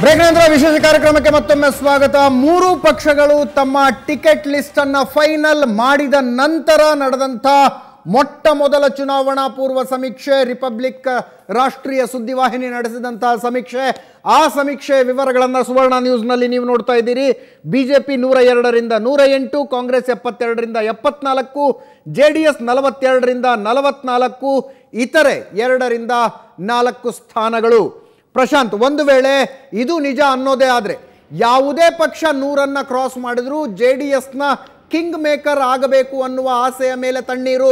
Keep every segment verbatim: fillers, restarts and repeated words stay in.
ಬ್ರೇಕ್ನಂತರ ವಿಶೇಷ ಕಾರ್ಯಕ್ರಮಕ್ಕೆ ಮತ್ತೊಮ್ಮೆ ಸ್ವಾಗತ. ಮೂರು ಪಕ್ಷಗಳು ತಮ್ಮ ಟಿಕೆಟ್ ಲಿಸ್ಟ್ ಅನ್ನು ಫೈನಲ್ ಮಾಡಿದ ನಂತರ ನಡೆದಂಥ ಮೊಟ್ಟ ಮೊದಲ ಚುನಾವಣಾ ಪೂರ್ವ ಸಮೀಕ್ಷೆ, ರಿಪಬ್ಲಿಕ್ ರಾಷ್ಟ್ರೀಯ ಸುದ್ದಿವಾಹಿನಿ ನಡೆಸಿದಂತಹ ಸಮೀಕ್ಷೆ. ಆ ಸಮೀಕ್ಷೆ ವಿವರಗಳನ್ನು ಸುವರ್ಣ ನ್ಯೂಸ್ನಲ್ಲಿ ನೀವು ನೋಡ್ತಾ ಇದ್ದೀರಿ. ಬಿಜೆಪಿ ನೂರ ಎರಡರಿಂದ ನೂರ ಎಂಟು, ಕಾಂಗ್ರೆಸ್ ಎಪ್ಪತ್ತೆರಡರಿಂದ ಎಪ್ಪತ್ನಾಲ್ಕು, ಜೆ ಡಿ ಎಸ್ ನಲವತ್ತೆರಡರಿಂದ ನಲವತ್ನಾಲ್ಕು, ಇತರೆ ಎರಡರಿಂದ ನಾಲ್ಕು ಸ್ಥಾನಗಳು. ಪ್ರಶಾಂತ್, ಒಂದು ವೇಳೆ ಇದು ನಿಜ ಅನ್ನೋದೇ ಆದರೆ ಯಾವುದೇ ಪಕ್ಷ ನೂರನ್ನ ಕ್ರಾಸ್ ಮಾಡಿದ್ರು ಜೆ ಡಿ ಎಸ್ನ ಕಿಂಗ್ ಮೇಕರ್ ಆಗಬೇಕು ಅನ್ನುವ ಆಸೆಯ ಮೇಲೆ ತಣ್ಣೀರು.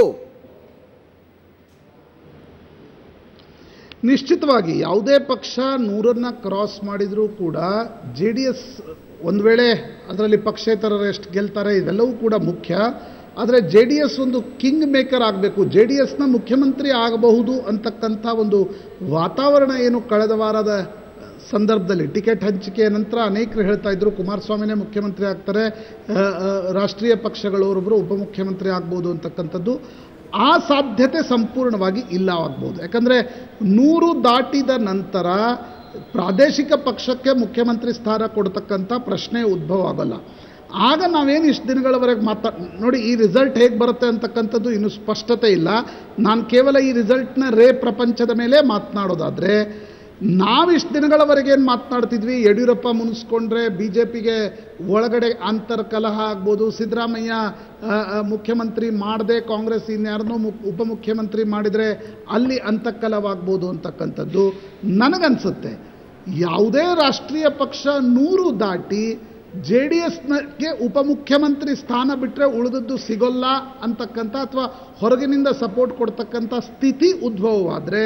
ನಿಶ್ಚಿತವಾಗಿ ಯಾವುದೇ ಪಕ್ಷ ನೂರನ್ನ ಕ್ರಾಸ್ ಮಾಡಿದರೂ ಕೂಡ ಜೆ ಡಿ ಎಸ್ ಒಂದು ವೇಳೆ ಅದರಲ್ಲಿ ಪಕ್ಷೇತರರು ಎಷ್ಟು ಗೆಲ್ತಾರೆ ಇವೆಲ್ಲವೂ ಕೂಡ ಮುಖ್ಯ. ಆದರೆ ಜೆ ಡಿ ಎಸ್ ಒಂದು ಕಿಂಗ್ ಮೇಕರ್ ಆಗಬೇಕು, ಜೆ ಡಿ ಎಸ್ನ ಮುಖ್ಯಮಂತ್ರಿ ಆಗಬಹುದು ಅಂತಕ್ಕಂಥ ಒಂದು ವಾತಾವರಣ ಏನು ಕಳೆದ ವಾರದ ಸಂದರ್ಭದಲ್ಲಿ ಟಿಕೆಟ್ ಹಂಚಿಕೆಯ ನಂತರ ಅನೇಕರು ಹೇಳ್ತಾ ಇದ್ರು ಕುಮಾರಸ್ವಾಮಿನೇ ಮುಖ್ಯಮಂತ್ರಿ ಆಗ್ತಾರೆ, ರಾಷ್ಟ್ರೀಯ ಪಕ್ಷಗಳವರೊಬ್ಬರು ಉಪಮುಖ್ಯಮಂತ್ರಿ ಆಗ್ಬೋದು ಅಂತಕ್ಕಂಥದ್ದು. ಆ ಸಾಧ್ಯತೆ ಸಂಪೂರ್ಣವಾಗಿ ಇಲ್ಲವಾಗ್ಬೋದು. ಯಾಕಂದರೆ ನೂರು ದಾಟಿದ ನಂತರ ಪ್ರಾದೇಶಿಕ ಪಕ್ಷಕ್ಕೆ ಮುಖ್ಯಮಂತ್ರಿ ಸ್ಥಾನ ಕೊಡ್ತಕ್ಕಂಥ ಪ್ರಶ್ನೆ ಉದ್ಭವ ಆಗಲ್ಲ. ಆಗ ನಾವೇನು ಇಷ್ಟು ದಿನಗಳವರೆಗೆ ಮಾತಾ ನೋಡಿ, ಈ ರಿಸಲ್ಟ್ ಹೇಗೆ ಬರುತ್ತೆ ಅಂತಕ್ಕಂಥದ್ದು ಇನ್ನೂ ಸ್ಪಷ್ಟತೆ ಇಲ್ಲ. ನಾನು ಕೇವಲ ಈ ರಿಸಲ್ಟ್ನ ರೇ ಪ್ರಪಂಚದ ಮೇಲೆ ಮಾತನಾಡೋದಾದರೆ, ನಾವಿಷ್ಟು ದಿನಗಳವರೆಗೆ ಏನು ಮಾತನಾಡ್ತಿದ್ವಿ, ಯಡಿಯೂರಪ್ಪ ಮುನಿಸ್ಕೊಂಡ್ರೆ ಬಿ ಜೆ ಪಿಗೆ ಒಳಗಡೆ ಅಂತರ್ಕಲಹ ಆಗ್ಬೋದು, ಸಿದ್ದರಾಮಯ್ಯ ಮುಖ್ಯಮಂತ್ರಿ ಮಾಡದೆ ಕಾಂಗ್ರೆಸ್ ಇನ್ಯಾರನ್ನೂ ಮು ಉಪಮುಖ್ಯಮಂತ್ರಿ ಮಾಡಿದರೆ ಅಲ್ಲಿ ಅಂತರ್ಕಲಹವಾಗ್ಬೋದು ಅಂತಕ್ಕಂಥದ್ದು ನನಗನ್ಸುತ್ತೆ. ಯಾವುದೇ ರಾಷ್ಟ್ರೀಯ ಪಕ್ಷ ನೂರು ದಾಟಿ ಜೆ ಡಿ ಎಸ್ಗೆ ಉಪಮುಖ್ಯಮಂತ್ರಿ ಸ್ಥಾನ ಬಿಟ್ಟರೆ ಉಳಿದದ್ದು ಸಿಗೋಲ್ಲ ಅಂತಕ್ಕಂಥ ಅಥವಾ ಹೊರಗಿನಿಂದ ಸಪೋರ್ಟ್ ಕೊಡ್ತಕ್ಕಂಥ ಸ್ಥಿತಿ ಉದ್ಭವವಾದರೆ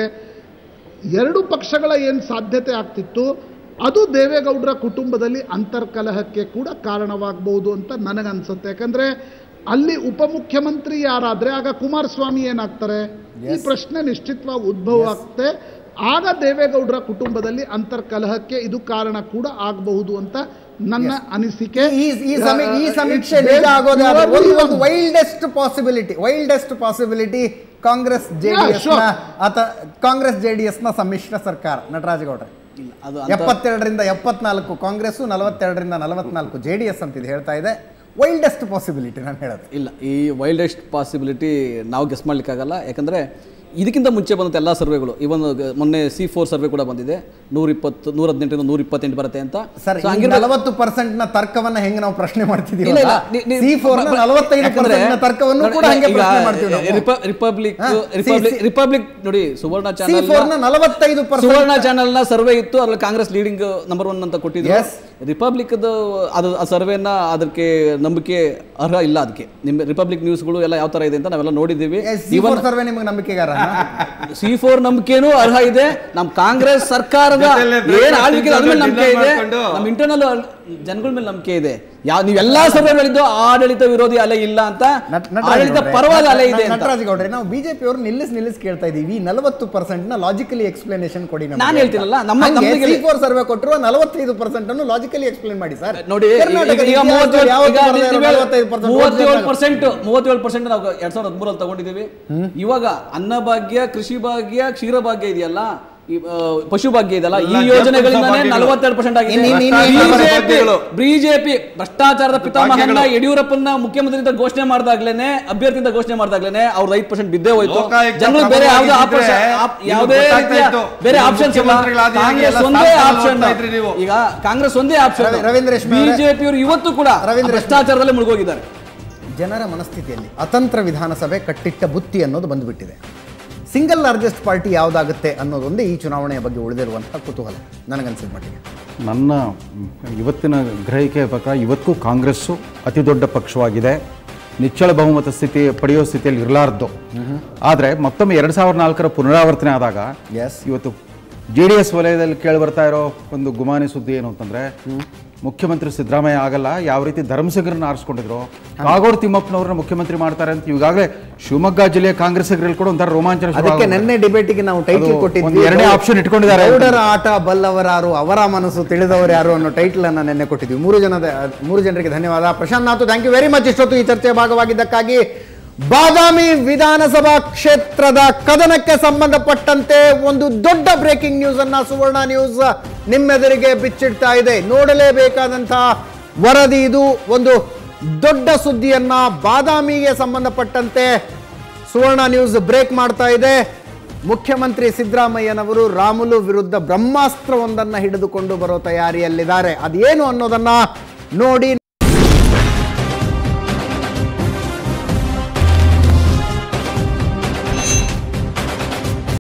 ಎರಡು ಪಕ್ಷಗಳ ಏನು ಸಾಧ್ಯತೆ ಆಗ್ತಿತ್ತು ಅದು ದೇವೇಗೌಡರ ಕುಟುಂಬದಲ್ಲಿ ಅಂತರ್ಕಲಹಕ್ಕೆ ಕೂಡ ಕಾರಣವಾಗಬಹುದು ಅಂತ ನನಗನ್ಸುತ್ತೆ. ಯಾಕಂದರೆ ಅಲ್ಲಿ ಉಪಮುಖ್ಯಮಂತ್ರಿ ಯಾರಾದರೆ ಆಗ ಕುಮಾರಸ್ವಾಮಿ ಏನಾಗ್ತಾರೆ, ಈ ಪ್ರಶ್ನೆ ನಿಶ್ಚಿತವಾಗಿ ಉದ್ಭವ ಆಗ್ತದೆ. ಆಗ ದೇವೇಗೌಡರ ಕುಟುಂಬದಲ್ಲಿ ಅಂತರ್ಕಲಹಕ್ಕೆ ಇದು ಕಾರಣ ಕೂಡ ಆಗಬಹುದು ಅಂತ ನನ್ನ ಅನಿಸಿಕೆ. ಈ ಸಮೀಕ್ಷೆ ನಿಜ ಆಗೋದಾದ್ರೆ ಒಂದು wildest possibility wildest possibility Congress JDS ಅಥವಾ ಕಾಂಗ್ರೆಸ್ ಜೆಡಿಎಸ್ ನ ಸಮ್ಮಿಶ್ರ ಸರ್ಕಾರ. ನಟರಾಜಗೌಡ್ರೆ, ಎಪ್ಪತ್ತೆರಡರಿಂದ ಎಪ್ಪತ್ನಾಲ್ಕು ಕಾಂಗ್ರೆಸ್, ನಲವತ್ತೆರಡರಿಂದ ನಲವತ್ನಾಲ್ಕು ಜೆ ಡಿ ಎಸ್ ಅಂತಿದೆ ಹೇಳ್ತಾ ಇದೆ. ವೈಲ್ಡೆಸ್ಟ್ ಪಾಸಿಬಿಲಿಟಿ ನಾನು ಹೇಳೋದು ಇಲ್ಲ. ಈ ವೈಲ್ಡೆಸ್ಟ್ ಪಾಸಿಬಿಲಿಟಿ ನಾವು ಗೆಸ್ ಮಾಡ್ಲಿಕ್ಕಾಗಲ್ಲ. ಯಾಕಂದರೆ ಇದಕ್ಕಿಂತ ಮುಂಚೆ ಬಂದಂಥ ಎಲ್ಲ ಸರ್ವೆಗಳು, ಇವನ್ ಮೊನ್ನೆ ಸಿ ಫೋರ್ ಸರ್ವೆ ಕೂಡ ಬಂದಿದೆ, ನೂರ ಇಪ್ಪತ್ತು ನೂರ ಹದಿನೆಂಟರಿಂದ ನೂರ ಇಪ್ಪತ್ತೆಂಟು ಬರುತ್ತೆ ಅಂತ. ಸರ್, ನಲವತ್ತು ಪರ್ಸೆಂಟ್ ನ ತರ್ಕವನ್ನ ಹೆಂಗೆ ನಾವು ಪ್ರಶ್ನೆ ಮಾಡ್ತಿದ್ದೀವಿ, ರಿಪಬ್ಲಿಕ್ ರಿಪಬ್ಲಿಕ್ ನೋಡಿ, ಸುವರ್ಣ ಚಾನಲ್ ನಲವತ್ತೈದು ಸುವರ್ಣ ಚಾನಲ್ ನ ಸರ್ವೆ ಇತ್ತು, ಅದ್ರಲ್ಲಿ ಕಾಂಗ್ರೆಸ್ ಲೀಡಿಂಗ್ ನಂಬರ್ ಒನ್ ಅಂತ ಕೊಟ್ಟಿದ್ರು. ರಿಪಬ್ಲಿಕ್ ಅದು ಆ ಸರ್ವೆನ ಅದಕ್ಕೆ ನಂಬಿಕೆ ಅರ್ಹ ಇಲ್ಲ. ಅದಕ್ಕೆ ನಿಮ್ಮ ರಿಪಬ್ಲಿಕ್ ನ್ಯೂಸ್ಗಳು ಎಲ್ಲ ಯಾವ ತರ ಇದೆ ಅಂತ ನಾವೆಲ್ಲ ನೋಡಿದ್ದೀವಿ. ಸರ್ವೆ ನಿಮಗೆ ನಂಬಿಕೆಗಾರ ಸಿ ಫೋರ್ ನಂಬಿಕೆನೂ ಅರ್ಹ ಇದೆ. ನಮ್ಮ ಕಾಂಗ್ರೆಸ್ ಸರ್ಕಾರದ ಏನ್ ಆಳ್ವಿಕೆ ಅದ್ರ ಮೇಲೆ ನಂಬಿಕೆ ಇದೆ, ನಮ್ಮ ಇಂಟರ್ನಲ್ ಜನಗಳ ಮೇಲೆ ನಂಬಿಕೆ ಇದೆ. ಯಾವ ನೀವೆಲ್ಲಾ ಸರ್ವೆಗಳಿದ್ದು ಆಡಳಿತ ವಿರೋಧಿ ಅಲೆ ಇಲ್ಲ ಅಂತ, ಆಡಳಿತ ಪರವಾದ ಅಲೆ ಇದೆ. ನಟರಾಜಗೌಡ್ರೆ, ನಾವು ಬಿಜೆಪಿ ಅವರು ನಿಲ್ಲಿಸ್ ನಿಲ್ಲಿಸ್ ಕೇಳ್ತಾ ಇದೀವಿ, ನಲವತ್ತು ಪರ್ಸೆಂಟ್ ನ ಲಾಜಿಕಲಿ ಎಕ್ಸ್ಪ್ಲನೇಷನ್ ಕೊಡಿ. ನಾನು ಹೇಳ್ತೀನಲ್ಲ, ನಮ್ಮ ಸರ್ವೆ ಕೊಟ್ಟರು ನಲವತ್ತೈದು ಪರ್ಸೆಂಟ್ ಅನ್ನು ಲಾಜಿಕಲಿ ಎಕ್ಸ್ಪ್ಲೇನ್ ಮಾಡಿ ಸರ್. ನೋಡಿ, ಮೂವತ್ತೇಳು ಪರ್ಸೆಂಟ್ ಮೂವತ್ತೇಳು ಪರ್ಸೆಂಟ್ ನಾವು ಎರಡ್ ಸಾವಿರದ ಹದಿಮೂರಲ್ಲಿ ತಗೊಂಡಿದ್ದೀವಿ. ಇವಾಗ ಅನ್ನಭಾಗ್ಯ, ಕೃಷಿ ಭಾಗ್ಯ, ಕ್ಷೀರ ಭಾಗ್ಯ ಇದೆಯಲ್ಲ, ಪಶು ಭಾಗ್ಯ ಇದೆಲ್ಲ, ಈ ಯೋಜನೆಗಳಿಂದಾನೇ ನಲವತ್ತೆರಡು ಪರ್ಸೆಂಟ್ ಆಗಿದೆ. ಬಿಜೆಪಿ ಭ್ರಷ್ಟಾಚಾರದ ಪಿತಾಮಹನ ಯಡಿಯೂರಪ್ಪನ ಮುಖ್ಯಮಂತ್ರಿ ಅಂತ ಘೋಷಣೆ ಮಾಡಿದಾಗ್ಲೇನೆ, ಅಭ್ಯರ್ಥಿ ಅಂತ ಘೋಷಣೆ ಮಾಡಿದಾಗ್ಲೇನೆ ಅವ್ರದ್ದು ಐದು ಪರ್ಸೆಂಟ್ ಬಿದ್ದೇ ಹೋಯ್ತು. ಜನರಿಗೆ ಬೇರೆ ಯಾವುದೇ ಬೇರೆ ಆಪ್ಷನ್ ಇಲ್ಲ. ಕಾಂಗ್ರೆಸ್ ಒಂದೇ ಆಪ್ಷನ್. ಈಗ ಕಾಂಗ್ರೆಸ್ ಒಂದೇ ಆಪ್ಷನ್. ರವೀಂದ್ರೇಶ್, ಬಿಜೆಪಿ ಅವರು ಇವತ್ತು ಕೂಡ ಭ್ರಷ್ಟಾಚಾರದಲ್ಲಿ ಮುಳುಗೋಗಿದ್ದಾರೆ. ಜನರ ಮನಸ್ಥಿತಿಯಲ್ಲಿ ಅತಂತ್ರ ವಿಧಾನಸಭೆ ಕಟ್ಟಿಟ್ಟ ಬುತ್ತಿ ಅನ್ನೋದು ಬಂದುಬಿಟ್ಟಿದೆ. ಸಿಂಗಲ್ ಲಾರ್ಜೆಸ್ಟ್ ಪಾರ್ಟಿ ಯಾವುದಾಗುತ್ತೆ ಅನ್ನೋದೊಂದೇ ಈ ಚುನಾವಣೆಯ ಬಗ್ಗೆ ಉಳಿದಿರುವಂಥ ಕುತೂಹಲ ನನಗನ್ಸಿದ ಮಟ್ಟಿಗೆ. ನನ್ನ ಇವತ್ತಿನ ಗ್ರಹಿಕೆಯ ಪ್ರಕಾರ ಇವತ್ತು ಕಾಂಗ್ರೆಸ್ಸು ಅತಿ ದೊಡ್ಡ ಪಕ್ಷವಾಗಿದೆ, ನಿಚ್ಚಳ ಬಹುಮತ ಸ್ಥಿತಿ ಪಡೆಯೋ ಸ್ಥಿತಿಯಲ್ಲಿ ಇರಲಾರ್ದು. ಆದರೆ ಮತ್ತೊಮ್ಮೆ ಎರಡು ಸಾವಿರದ ನಾಲ್ಕರ ಪುನರಾವರ್ತನೆ ಆದಾಗ ಇವತ್ತು ಜೆ ಡಿ ಎಸ್ ವಲಯದಲ್ಲಿ ಕೇಳಿ ಬರ್ತಾ ಇರೋ ಒಂದು ಗುಮಾನಿ ಸುದ್ದಿ ಏನು ಅಂತಂದರೆ, ಮುಖ್ಯಮಂತ್ರಿ ಸಿದ್ದರಾಮಯ್ಯ ಆಗಲ್ಲ, ಯಾವ ರೀತಿ ಧರ್ಮಸಿಂಗ್ರನ್ನ ಆರಿಸ್ಕೊಂಡಿದ್ರು, ಕಾಗೋಡು ತಿಮ್ಮಪ್ಪನವ್ರನ್ನ ಮುಖ್ಯಮಂತ್ರಿ ಮಾಡ್ತಾರೆ ಅಂತ ಈಗಾಗಲೇ ಶಿವಮೊಗ್ಗ ಜಿಲ್ಲೆಯ ಕಾಂಗ್ರೆಸ್ಸಿಗರಲ್ಲಿ ಕೂಡ ಒಂಥರ ರೋಮಾಂಚನ. ಅದಕ್ಕೆ ನಿನ್ನೆ ಡಿಬೇಟಿಗೆ ನಾವು ಟೈಟಲ್ ಕೊಟ್ಟಿದ್ವಿ, ಎರಡನೇ ಆಪ್ಷನ್ ಇಟ್ಕೊಂಡಿದ್ದಾರೆ. ಗೌಡರ ಆಟ ಬಲ್ಲವರಾರು, ಅವರ ಮನಸ್ಸು ತಿಳಿದವರು ಯಾರು ಅನ್ನೋ ಟೈಟಲ್ ಅನ್ನ ನಿನ್ನೆ ಕೊಟ್ಟಿದ್ವಿ. ಮೂರು ಜನದ ಮೂರು ಜನರಿಗೆ ಧನ್ಯವಾದ. Prashanth Nath, thank you very much ಇಷ್ಟೊತ್ತು ಈ ಚರ್ಚೆಯ ಭಾಗವಾಗಿದ್ದಕ್ಕಾಗಿ. ಬಾದಾಮಿ ವಿಧಾನಸಭಾ ಕ್ಷೇತ್ರದ ಕದನಕ್ಕೆ ಸಂಬಂಧಪಟ್ಟಂತೆ ಒಂದು ದೊಡ್ಡ ಬ್ರೇಕಿಂಗ್ ನ್ಯೂಸ್ ಅನ್ನ ಸುವರ್ಣ ನ್ಯೂಸ್ ನಿಮ್ಮೆದುರಿಗೆ ಬಿಚ್ಚಿಡ್ತಾ ಇದೆ. ನೋಡಲೇಬೇಕಾದಂತಹ ವರದಿ ಇದು. ಒಂದು ದೊಡ್ಡ ಸುದ್ದಿಯನ್ನ ಬಾದಾಮಿಗೆ ಸಂಬಂಧಪಟ್ಟಂತೆ ಸುವರ್ಣ ನ್ಯೂಸ್ ಬ್ರೇಕ್ ಮಾಡ್ತಾ ಇದೆ. ಮುಖ್ಯಮಂತ್ರಿ ಸಿದ್ದರಾಮಯ್ಯನವರು ರಾಮುಲು ವಿರುದ್ಧ ಬ್ರಹ್ಮಾಸ್ತ್ರವೊಂದನ್ನು ಹಿಡಿದುಕೊಂಡು ಬರೋ ತಯಾರಿಯಲ್ಲಿದ್ದಾರೆ. ಅದೇನು ಅನ್ನೋದನ್ನ ನೋಡಿ